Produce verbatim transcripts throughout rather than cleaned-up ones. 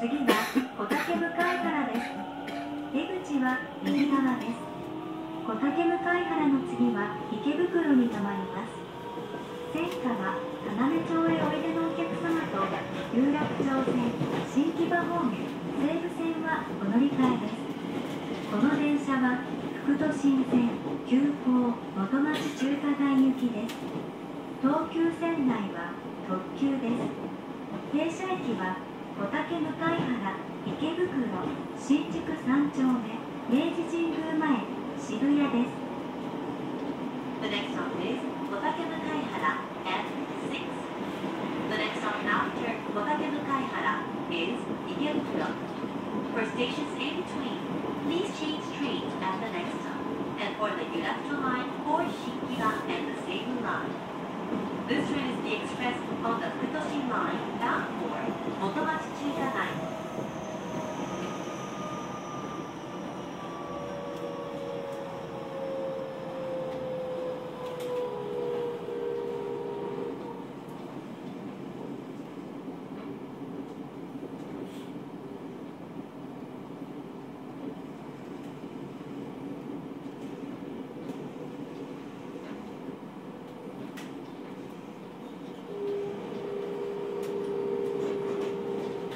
次は小竹向原です。出口は右側です。小竹向原の次は池袋に停まります。線下は要町へおいでのお客様と有楽町線、新木場方面、西武線はお乗り換えです。この電車は副都心線、急行元町中華街行きです。東急線内は特急です。停車駅は小竹向原、池袋、新宿三丁目、明治神宮前、渋谷です。The next stop is 小竹向原 at six. The next stop after 小竹向原 is 池袋. For stations in between, please change trains at the next stop, and for the Yurakucho line or Shinkiba and the Seibu line. This train is the express on the Futoshin line bound for Motomachi Chuka-gai. 「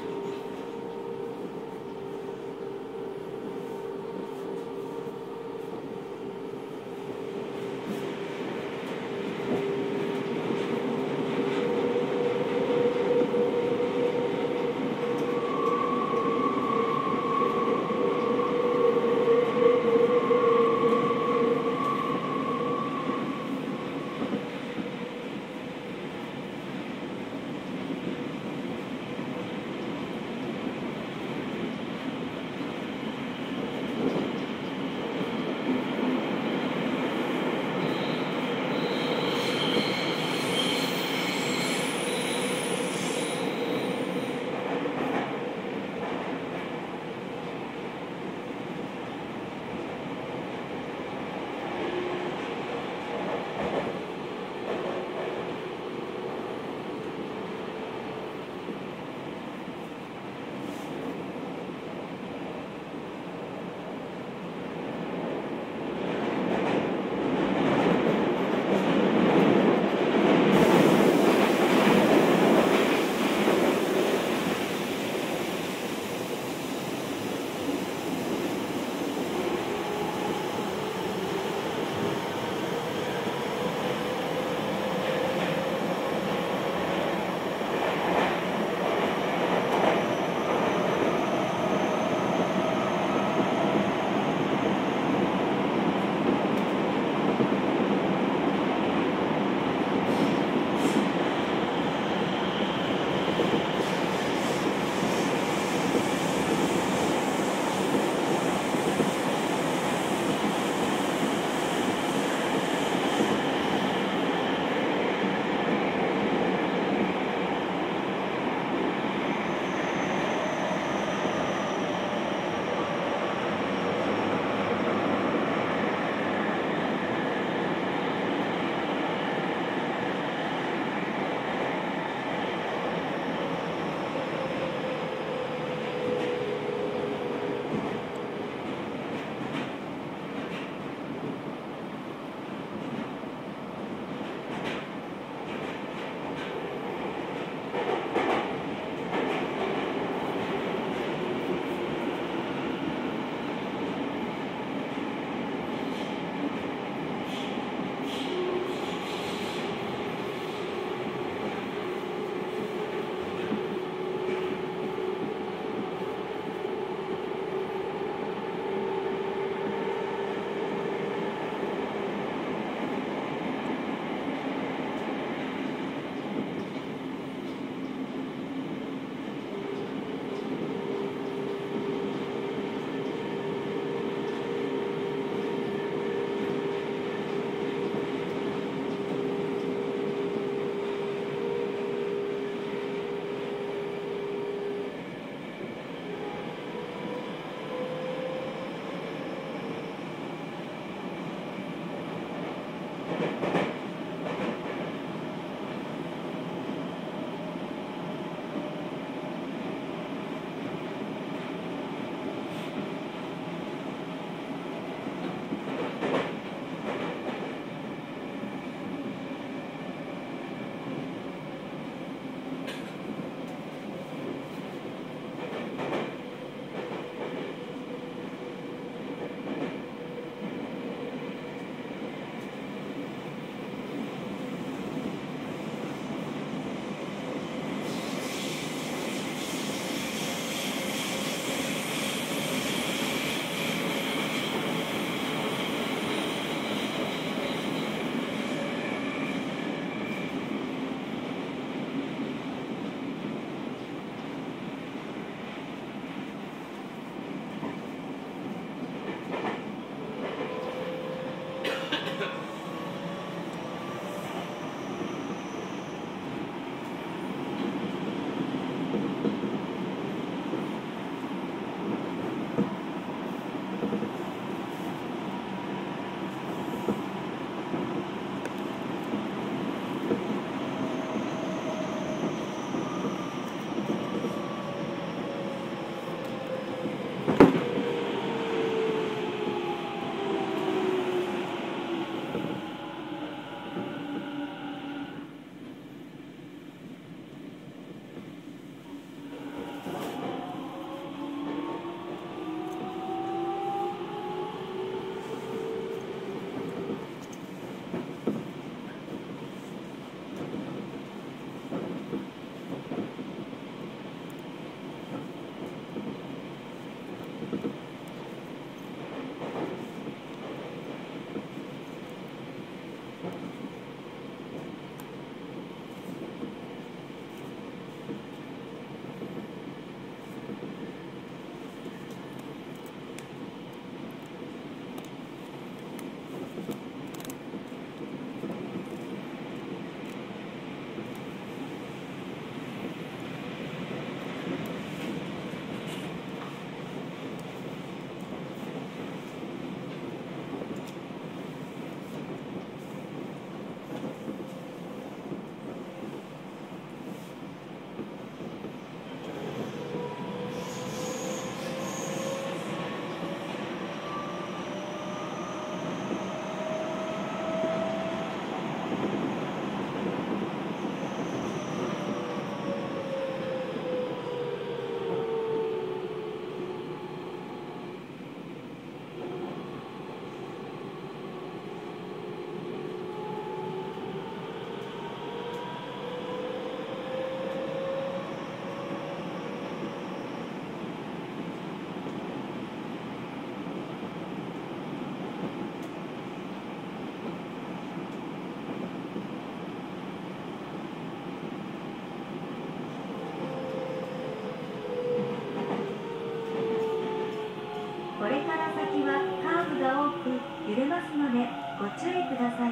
部が多く揺れますのでご注意ください。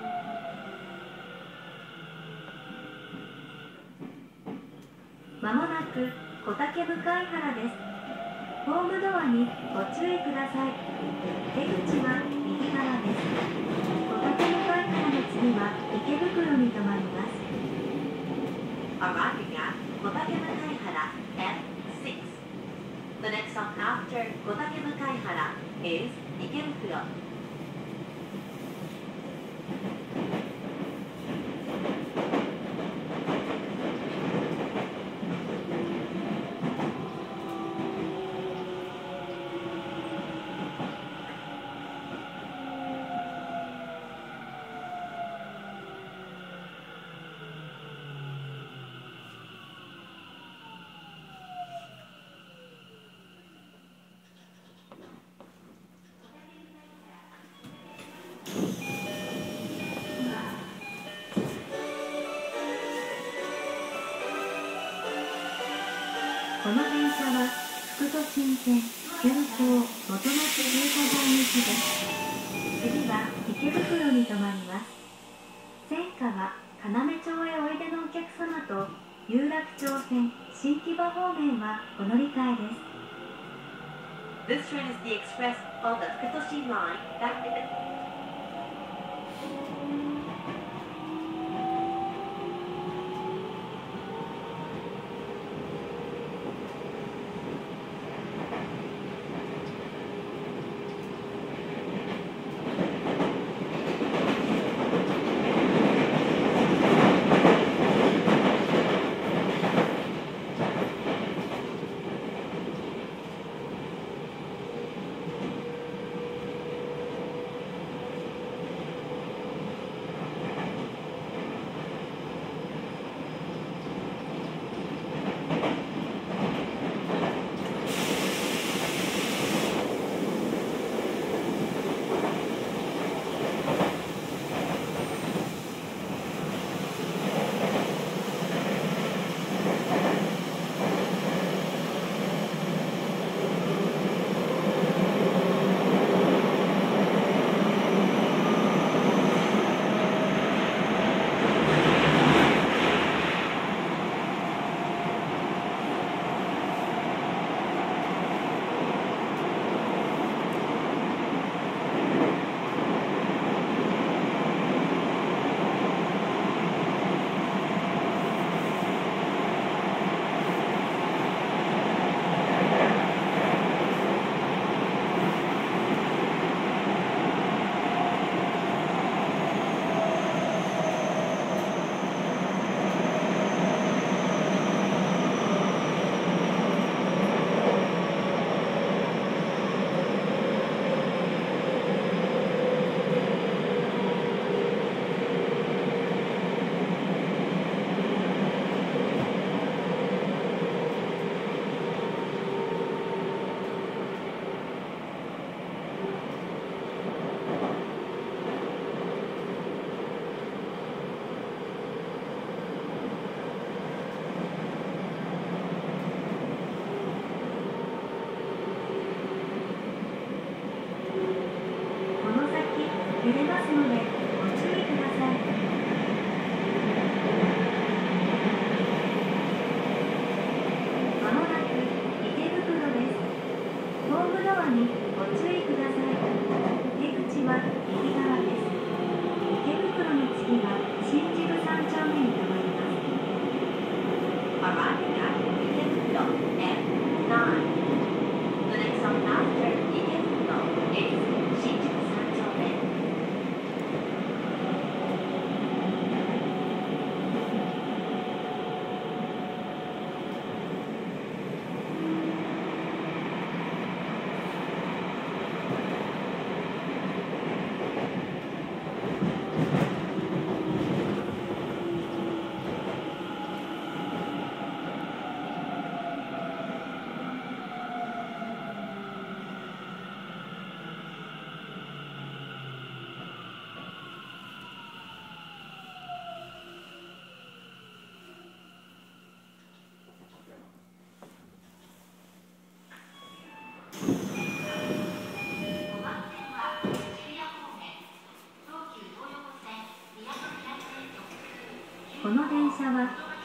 まもなく小竹向原です。ホームドアにご注意ください。出口は右側です。小竹向原の次は池袋に停まります。 Arriving at Kotake Mukaihara F six. The next stop after Kotake Mukaihara is Ikebukuro. この電車は副都心線急行元町中華街行きです。次は池袋に停まります。戦火は要町へおいでのお客様と有楽町線新木場方面はお乗り換えです。 This train is the express of the Fukutoshi line that 揺れますのでご注意ください。まもなく池袋です。ホームドアにご注意ください。出口は右側です。池袋の次は新宿三丁目に停まります。 Arriving at Ikebukuro F nine. The next stop after Ikebukuro is Shinjuku Sanchome. こ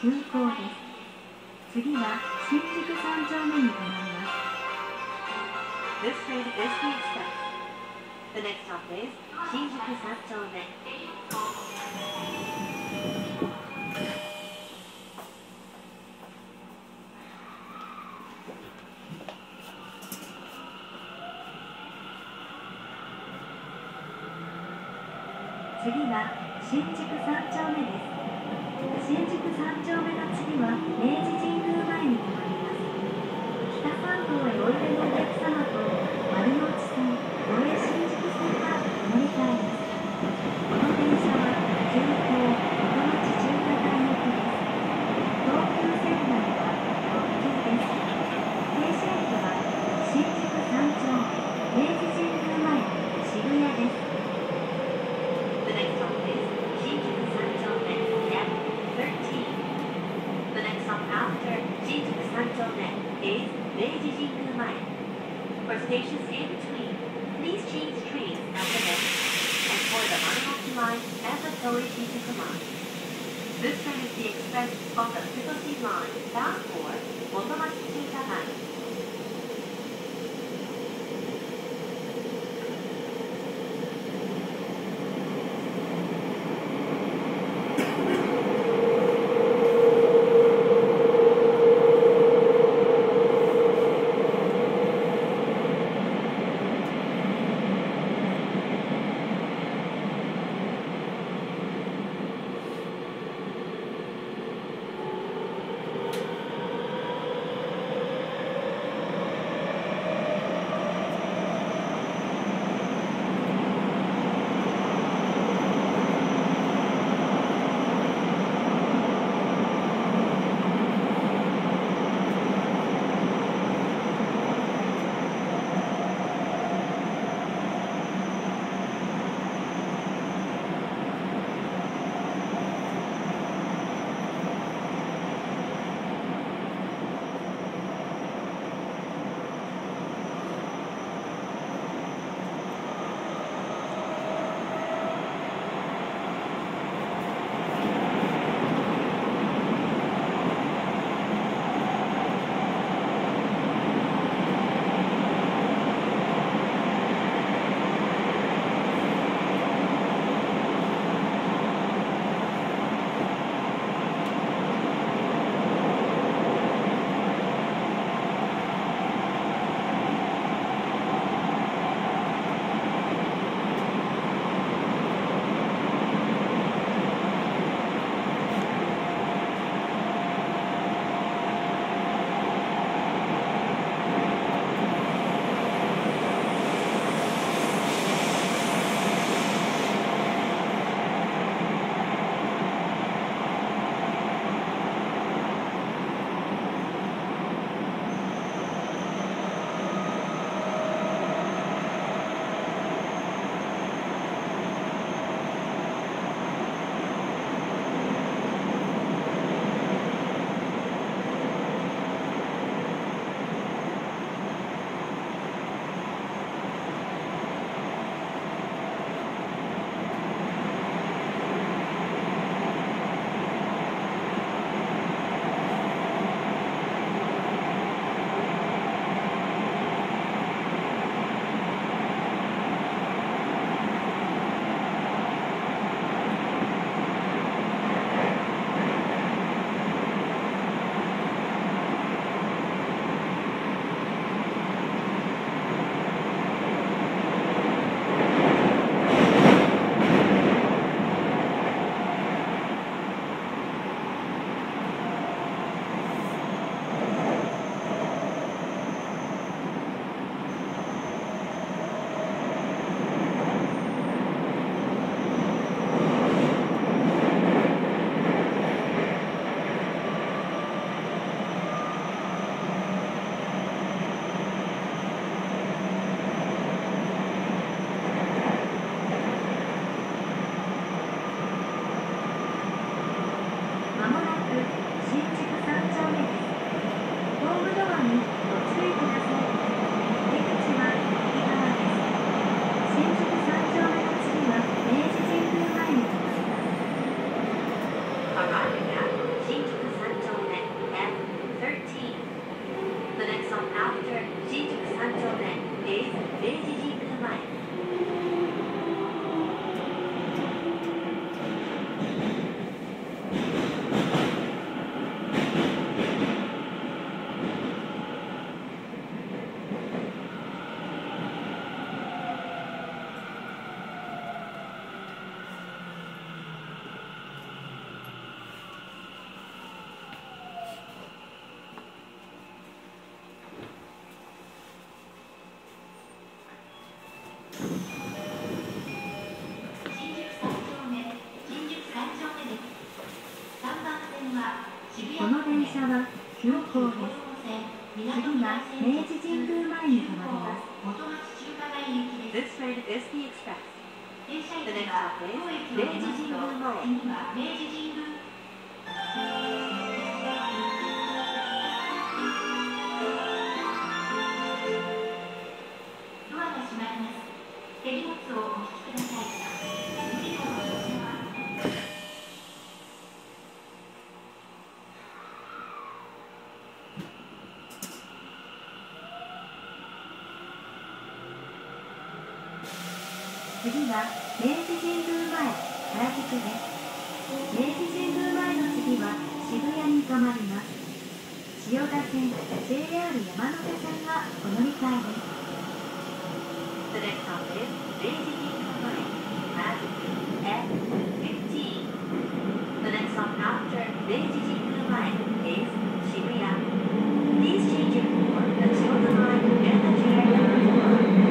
急行です。次は新宿三丁目に停まります。 This train is the express. The next stop is 新宿三丁目。 次は新宿三丁目です。新宿三丁目の次は明治神宮前に停まります。北参道へおいでのお客様と丸ノ内線、都営新宿線がお乗り換えです。この電車は急行元町中華街行きです。東急線内は特急です。停車駅は新宿三丁目、明治神宮前、渋谷です。 The next stop is 新宿三丁目 F thirteen. The next stop after 新宿三丁目 is 明治神宮前。For stations in between, please change trains at the next and for the Marunouchi line and the Toei Shinjuku line. This train is the express on the Futoshi line bound for Motomachi Shinkanai. 新宿三丁目、新宿三丁目です。さんばん線は渋谷この電車は急行です。次は明治神宮前に停まります。 元町中華街行きです。 This train is the express. 停車駅は当駅を出ますと次は明治神宮。ドアが閉まります。手荷物をお引きください。次の乗車は次は明治神宮前、原宿です。明治神宮前の次は渋谷に停まります。千代田線、ジェイアール 山手線はお乗り換えです。 The next stop is 明治神宮前、原宿 エフフィフティーン。 The next stop after 明治神宮前 is 渋谷。 Please change it for the Chiyoda Line and the J R Number four.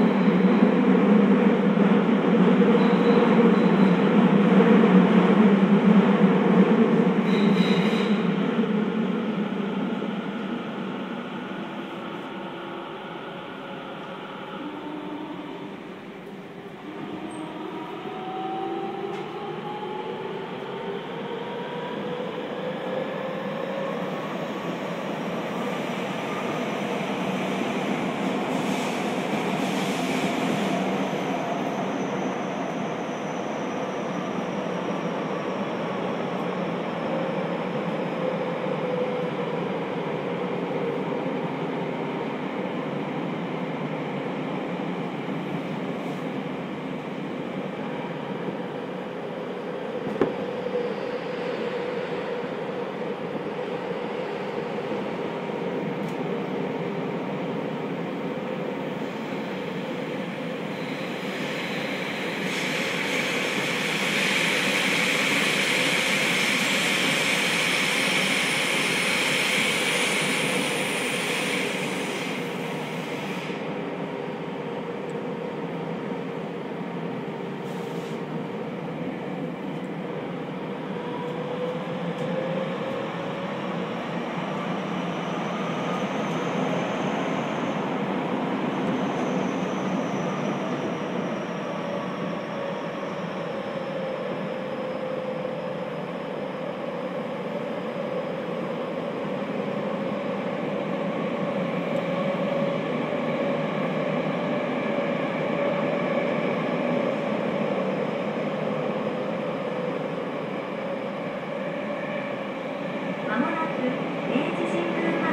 まもなく明治神宮前、原宿です。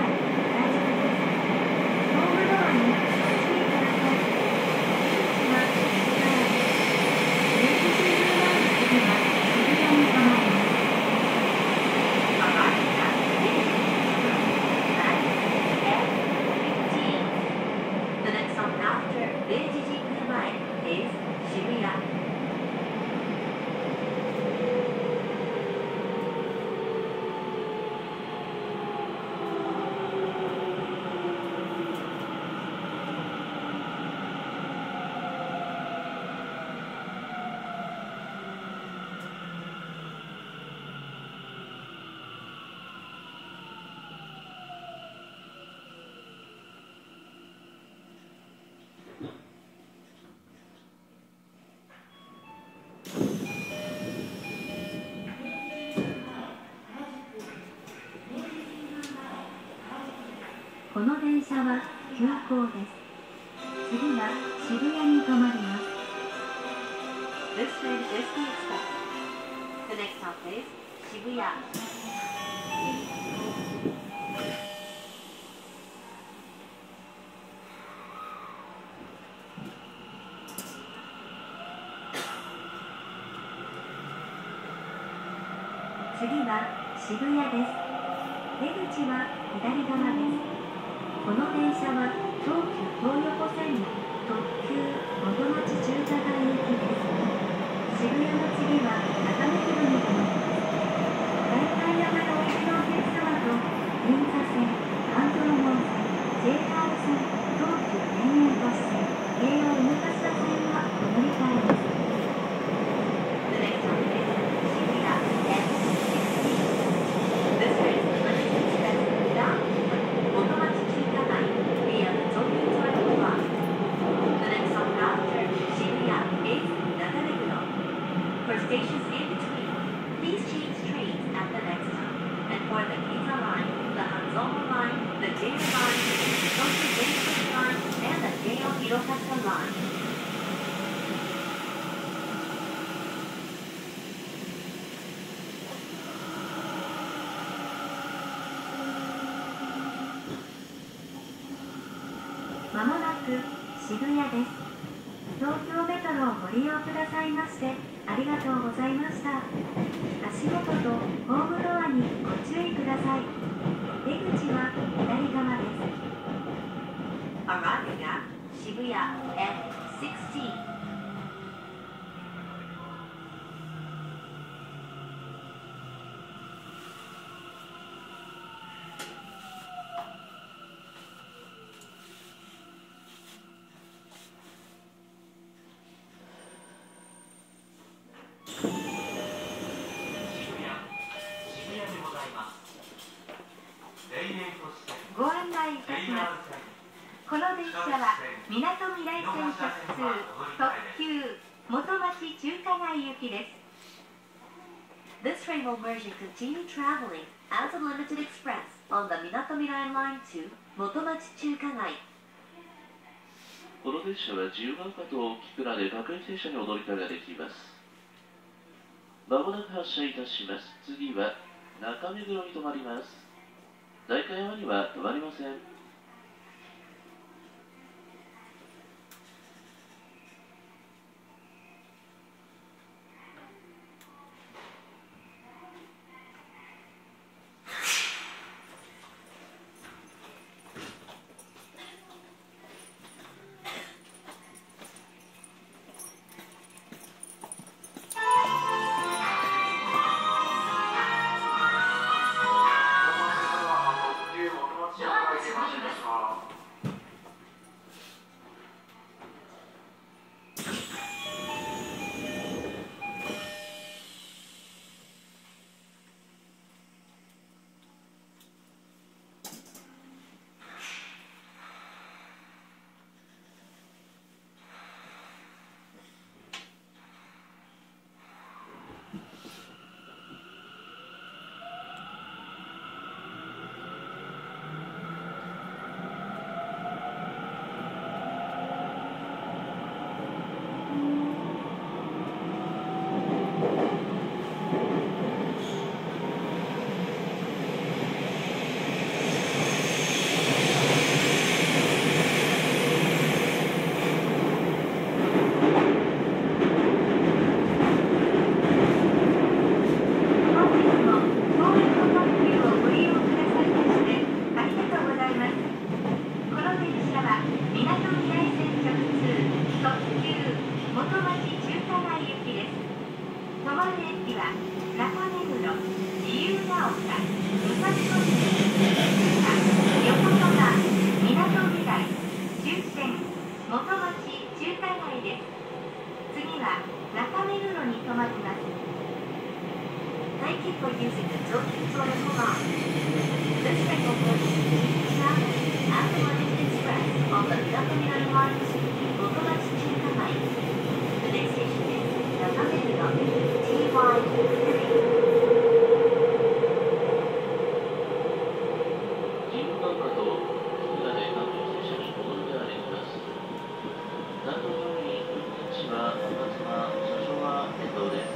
ホームドアにお進みください。出口は右側です。明治神宮前の次は渋谷に停まります。 Arriving at 明治神宮前 エフフィフティーン。 The next stop after 明治神宮前 is 渋谷。 この電車は急行です。次は渋谷に停まります。 This train is the express. The next stop is 渋谷。 次は渋谷です。出口は左側です。この電車は東急東横線の特急元町中華街行きです。渋谷の次は中目黒に停まります。代官山のおいでのお客様と銀座線、半蔵門線、ジェイアール 線、東急田園都市線、 京王井の頭線はお乗り換えです。 The next stop is Shibuyaエフシックスティーン. This train is Limited Express without Motomachi Chukanai via the Tokyu Toyota Line. The next stop after Shibuya is Nakameguro. For stations in between, please change trains at the next stop. And for the Ginza Line, the Hanzomo Line, the J R Line, the Tokyu J-Station Line, and the Keio Hirokata Line. まもなく渋谷です。東京メトロをご利用くださいましてありがとうございました。足元とホームドアにご注意ください。出口は左側です。 Arriving at Shibuyaエフシックスティーン. ご案内いたします。この電車はみなとみらい線直通特急元町中華街行きです。 This train will merge and continue traveling as a limited express on the Minatomirai Line to Motomachi Chukanai. この電車は自由が丘と菊名で各駅停車にお乗り換えができます。まもなく発車いたします。次は中目黒に停まります。代官山には停まりません。 Thank you for using the Tokyu Toyota Line. This train will continue traveling as the Limited Express on the Minatomirai Line to Motomachi Chukanai. The next station is Nakameguro T Y three. 自由が丘と菊名で各駅停車にお乗り換えができます。担当乗員、運転士は吾妻、車掌は遠藤です。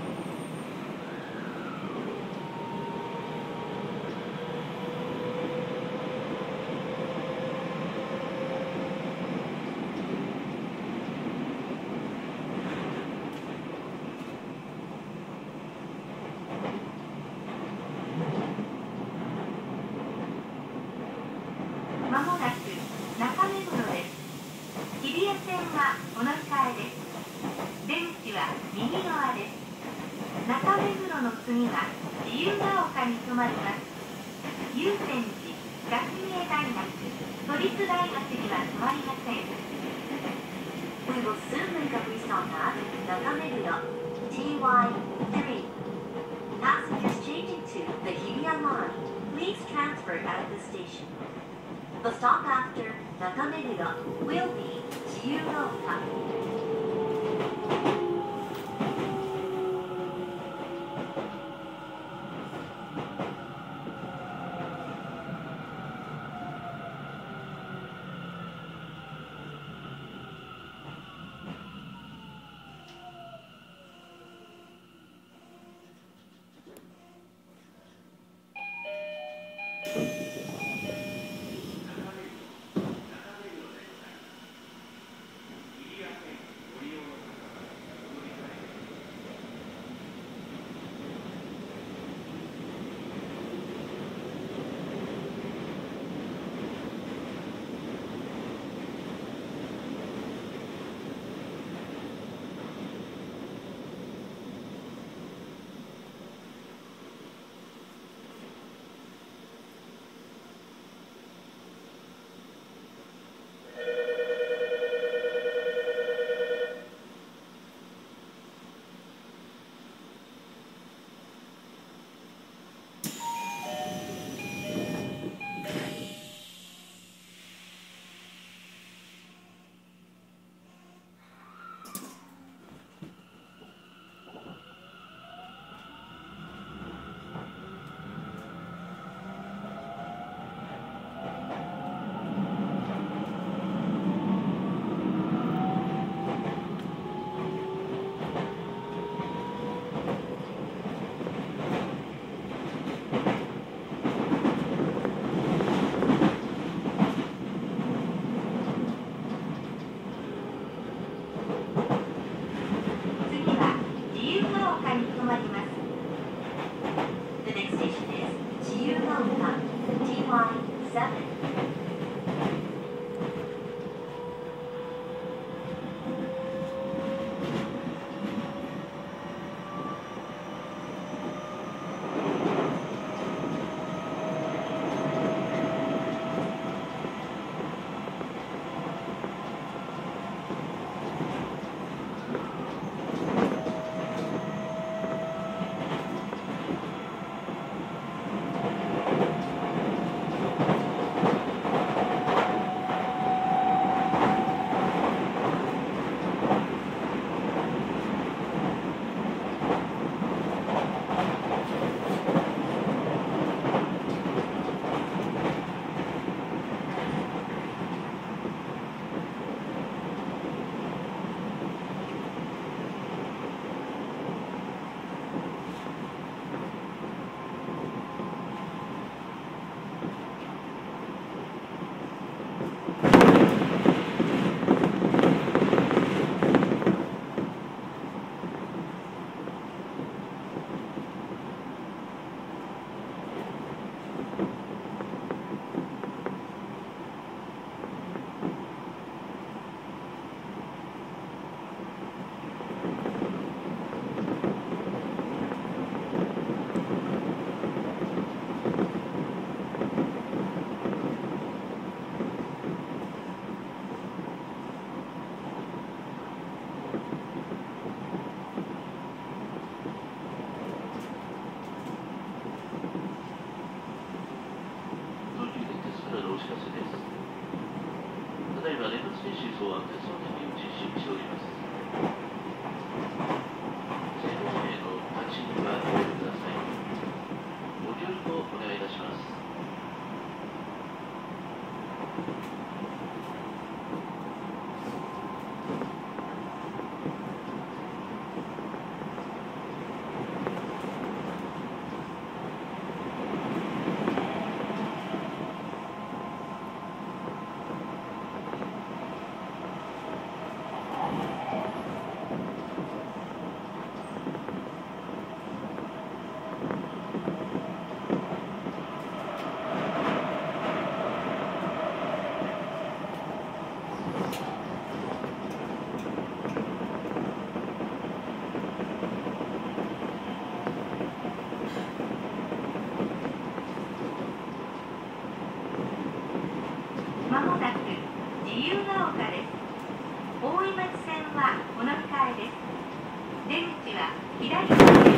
まもなく中目黒です。日比谷線はお乗り換えです。出口は右側です。中目黒の次は自由が丘に停まります。祐泉寺、学芸大学、都立大学には停まりません。 We will soon make a restop at Nakameguro, T Y three. Passengers changing to the Hibiya line, please transfer at this station. The stop after Nakameguro will be Chiyugaoka. まもなく自由が丘です。 大井町線はお乗り換えです。出口は左側です。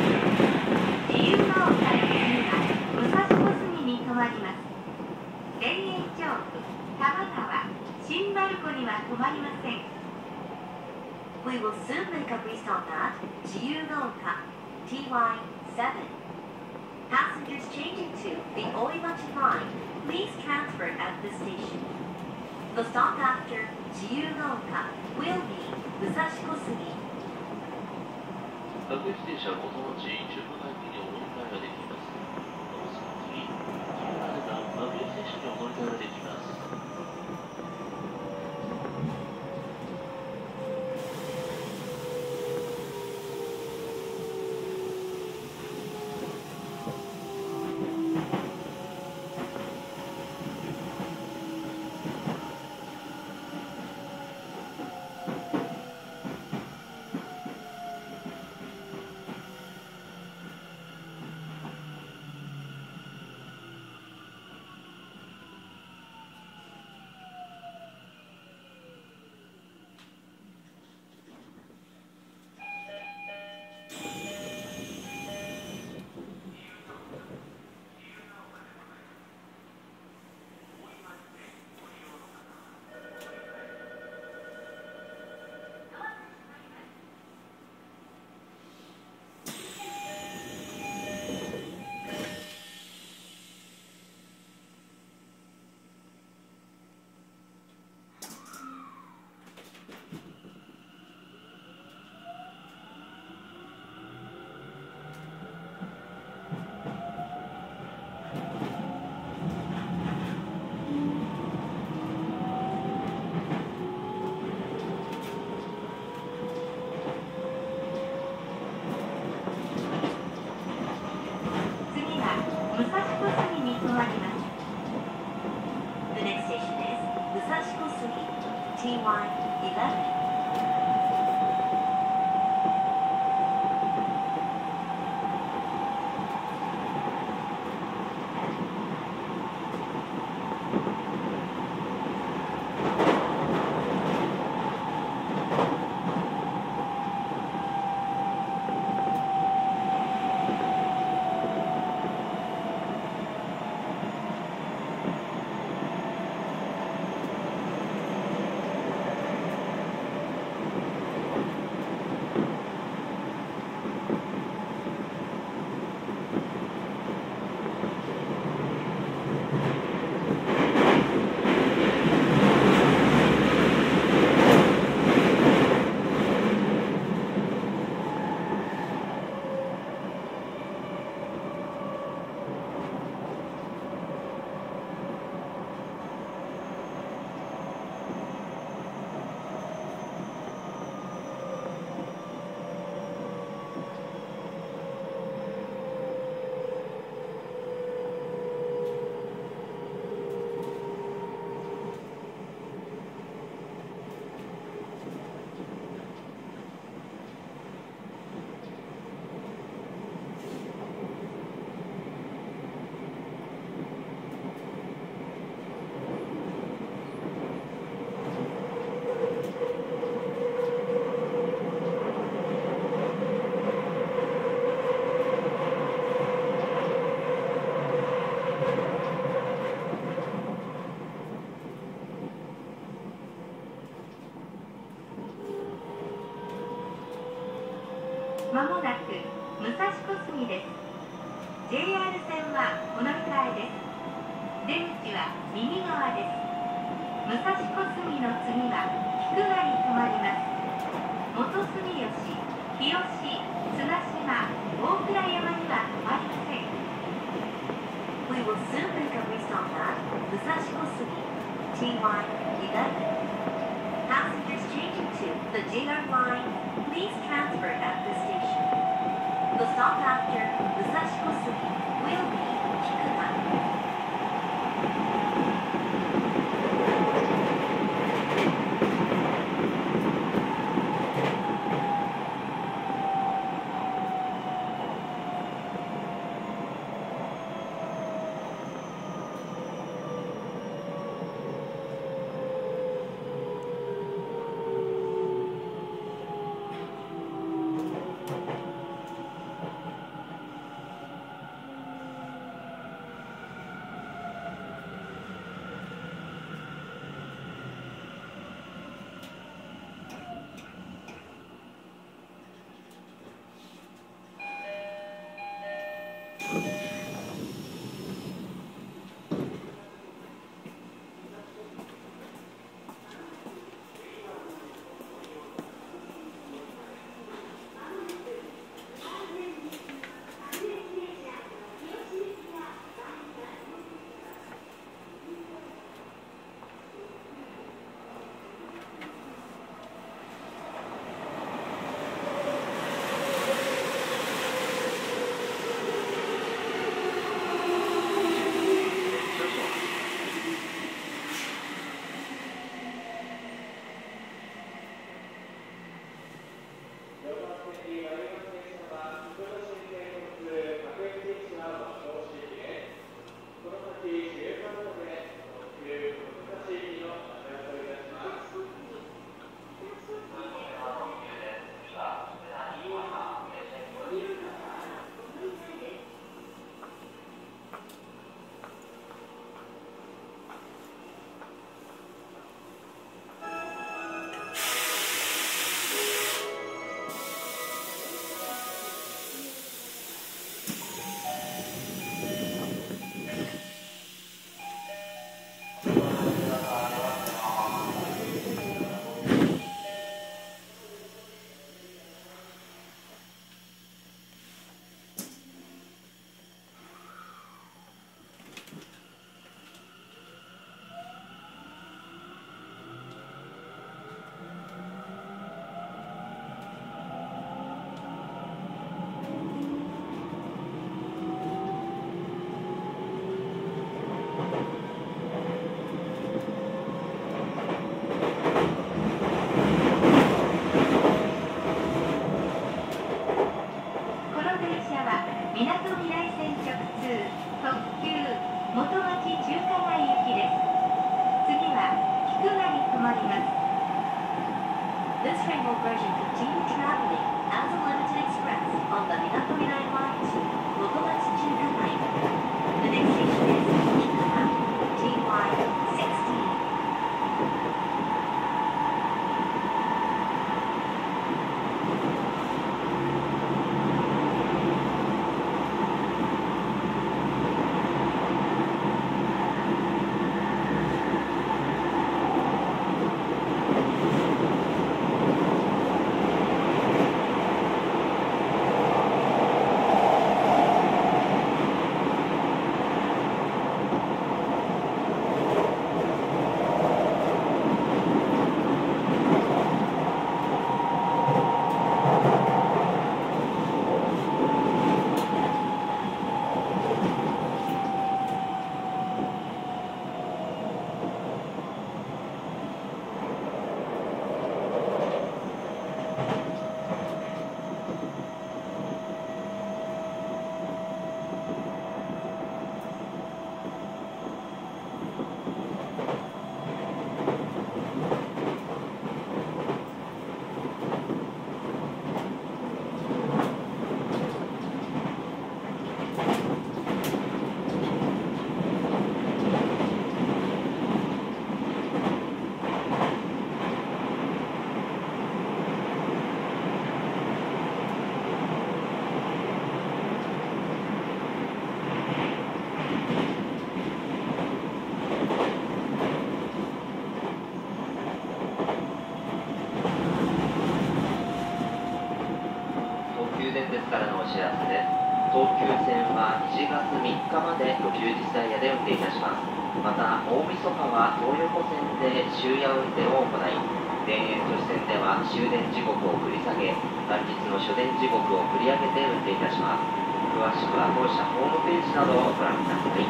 自由が丘の次は武蔵小杉に停まります。田園調布、多摩川、新丸子には止まりません。 We will soon make a restop at 自由が丘 ティーワイセブン. Passengers changing to the Oimachi line, please transfer at this station. The stop after 自由が丘 will be 武蔵小杉. 各駅停車元町中華街にお乗り換えができます。この先、次までの各駅停車にお乗り換えができます。 ティーワイイレブン. まもなく武蔵小杉です。 ジェイアール 線はお乗り換えです。出口は右側です。武蔵小杉の次は菊名に停まります。元住吉、日吉、綱島、大倉山には止まりません。 We will soon make a restop at 武蔵小杉 ティーワイイレブン. Passengers changing to the ジェイアール line, please transfer at this station. The stop after 武蔵小杉 will be 菊名. 「 This train will version continue traveling as a limited express on the Minatomi Line line to Motomachi Chuka Line. The next station is Kikuma, T Y sixteen. また、大晦日は東横線で終夜運転を行い、田園都市線では終電時刻を繰り下げ、元日の初電時刻を繰り上げて運転いたします。詳しくは当社ホームページなどをご覧ください。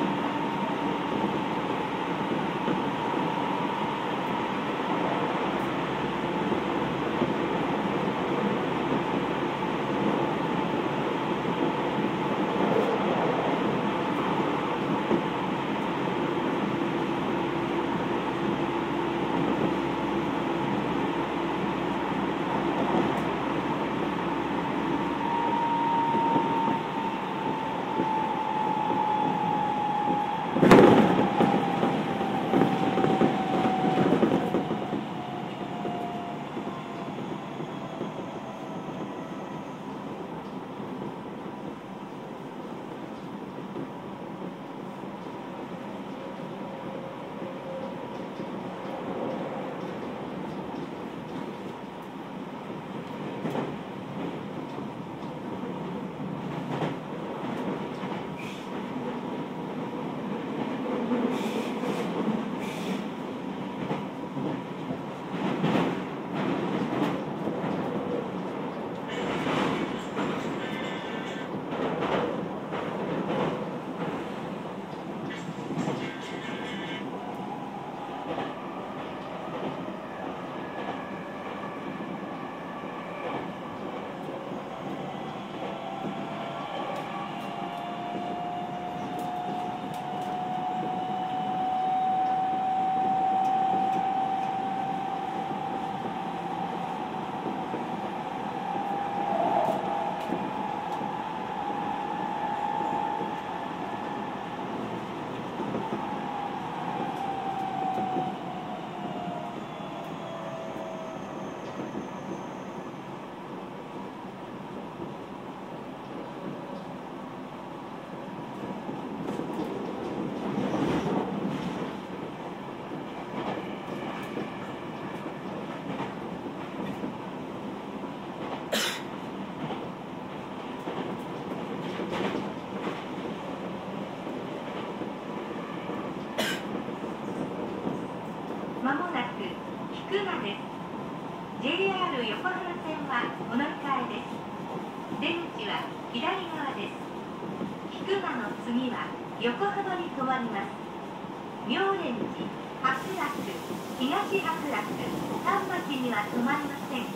まもなく菊名です。 ジェイアール 横浜線はお乗り換えです。出口は左側です。菊名の次は横浜に停まります。妙蓮寺、白楽、東白楽、丹町には停まりません。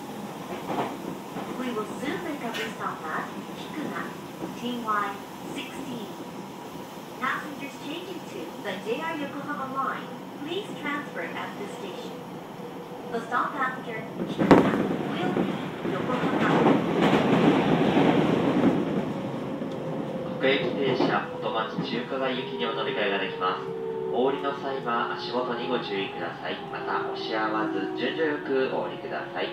We will soon make a stop at Kikuna, T Y sixteen. Passengers changing to the J R Yokohama line, please transfer at this station. The stop after Kikuna 横浜、 各駅停車元町中華街行きにお乗り換えができます。お降りの際は足元にご注意ください。また押し合わず順序よくお降りください。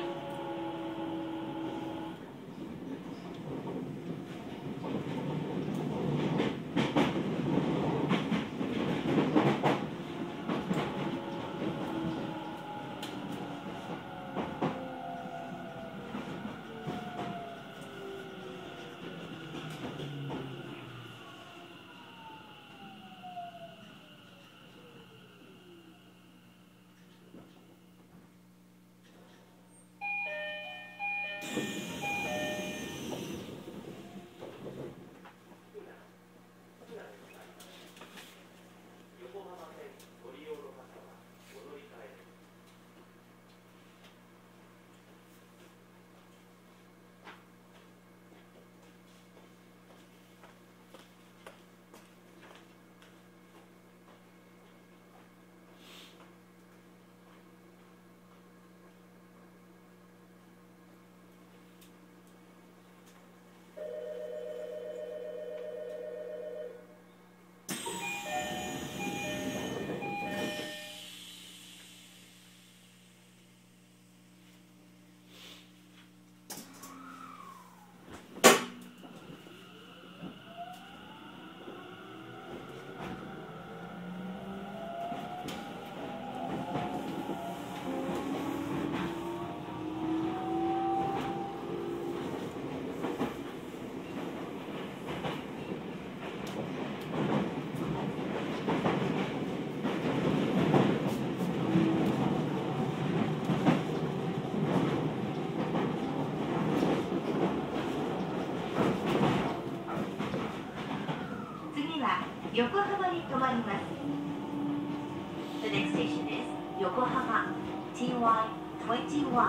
横浜に停まります。 The next station is 横浜 ティーワイにじゅういち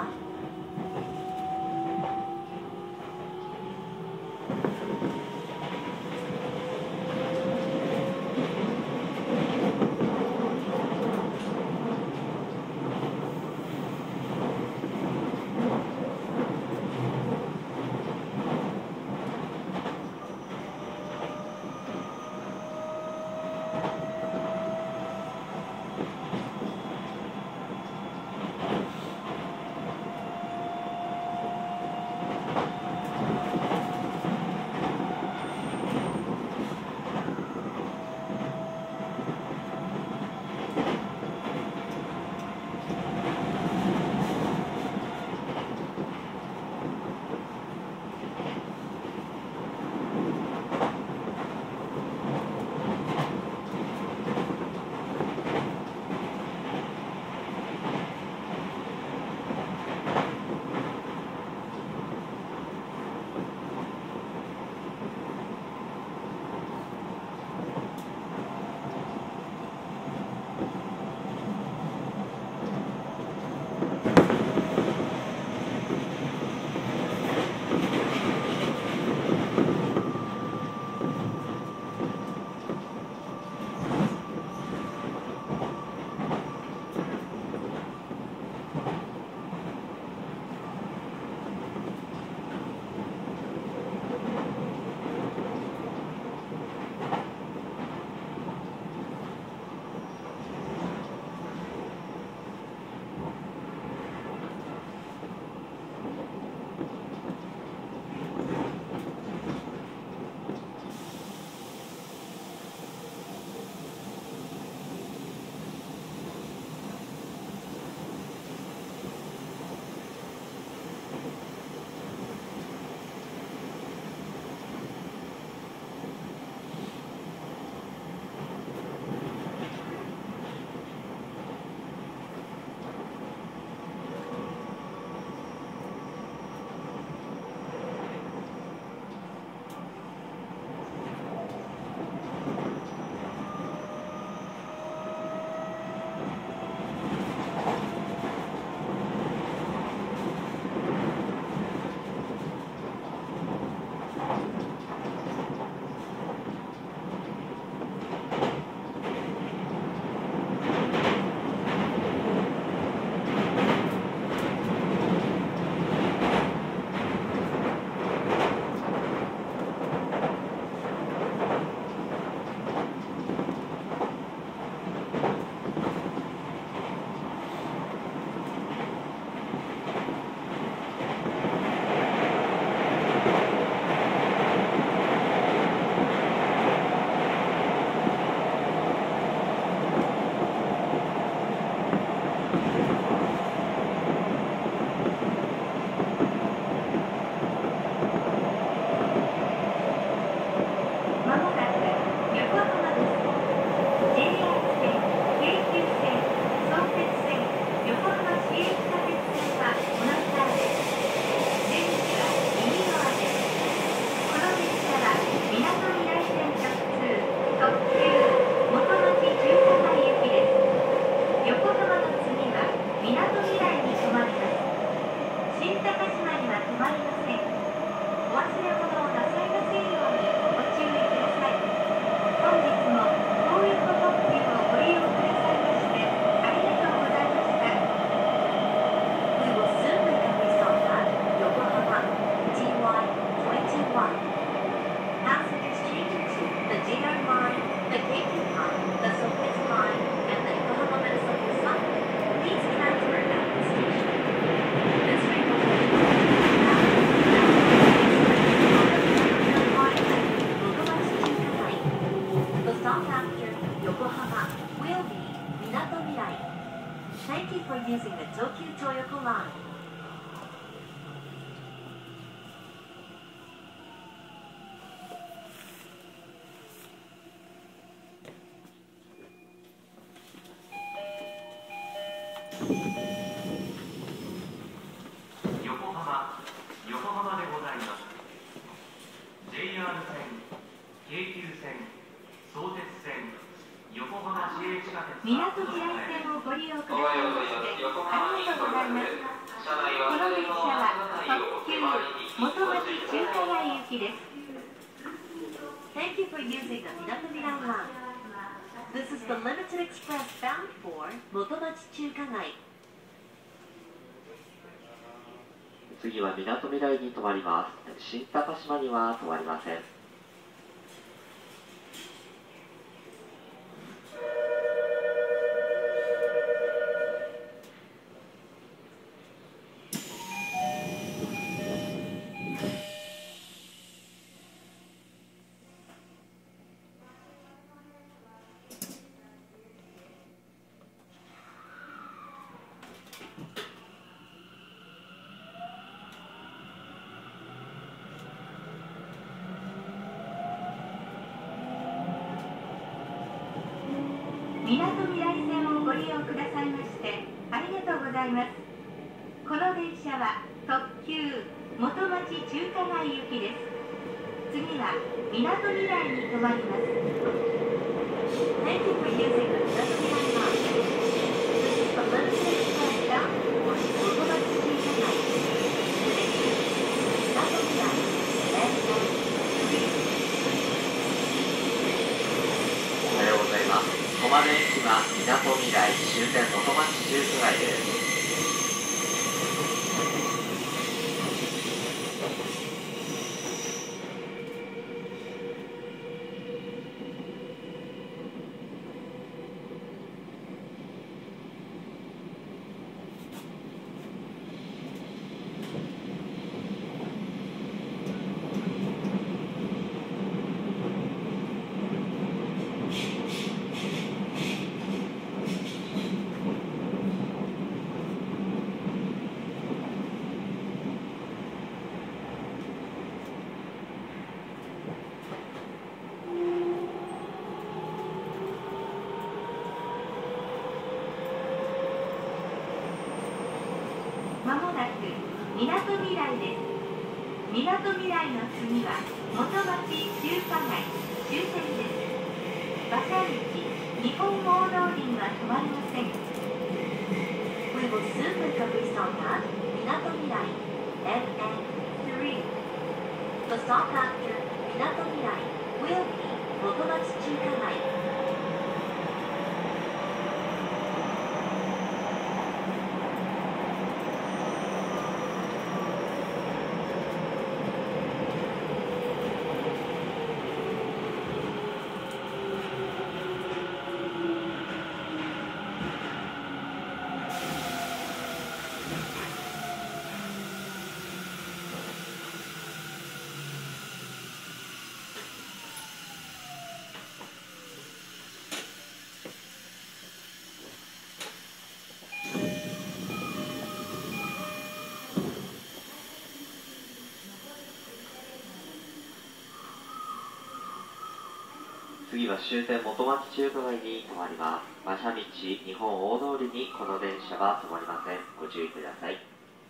Tokyu Toyoko Line. 横浜、横浜でございます。ジェイアール 線、京急線、相鉄線、横浜市営地下鉄。 みなとみらい線をご利用くださいましてありがとうございます。この電車は特急元町中華街行きです。 Thank you for using the Minato Mirai Line. This is the limited express bound for Motomachi Chukagai. 次はみなとみらいに停まります。新高島には停まりません。 みなとみらい線をご利用くださいましてありがとうございます。この電車は特急元町中華街行きです。次はみなとみらいに停まります。 Thank you for using the Minato Mirai Line. This is the limited express bound for Motomachi Chukagai. Minato Mirai, N N three. おはようございます。止まる駅はみなとみらい終点元町中華街です。 まもなくみなとみらいです。みなとみらいの次は元町中華街終点です。馬車道日本大通りには止まりません。 We will soon make a restop at Minato Mirai, N N three. The stop after Minato Mirai will be Motomachi Chukagai. 次は終点元町中華街に停まります。馬車道日本大通りにこの電車は停まりません。ご注意ください。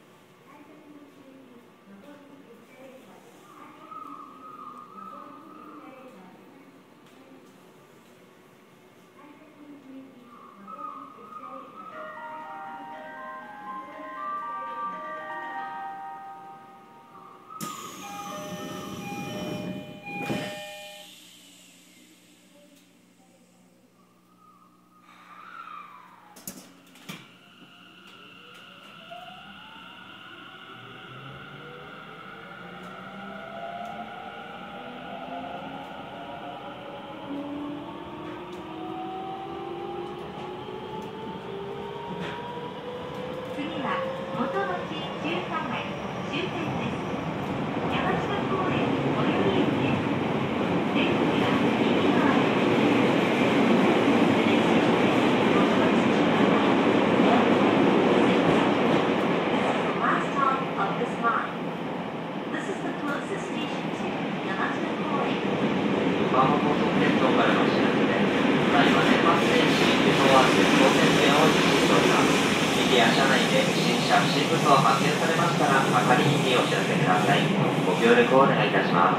次は元町中華街終点です。山下公園最寄り駅です。出口は右側です。 The next station is Motomachi Chukagai, N N six. 駅や車内で不審者不審物を発見されましたら係員にお知らせください。ご協力をお願いいたします。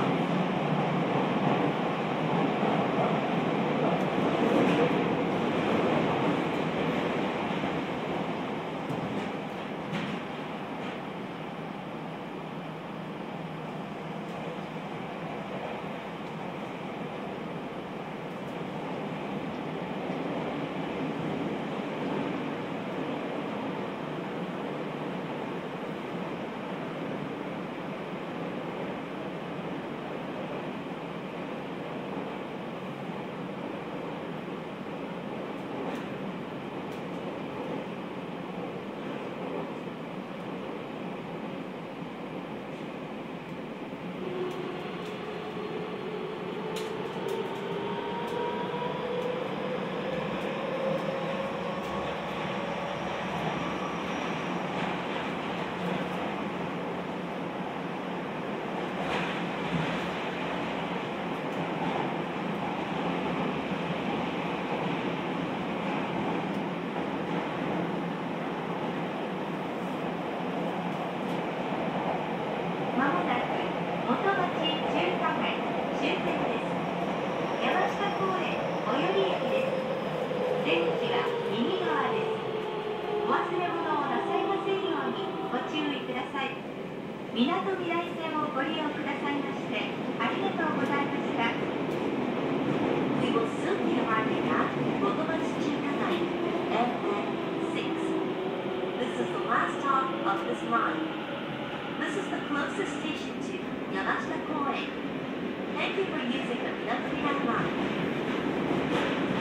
みなとみらい線をご利用くださいましてありがとうございました。 We will soon be arriving at Motomachi Chukanai, M N six. This is the last stop of this line. This is the closest station to Yamashita Koen. Thank you for using the Minato Mirai line.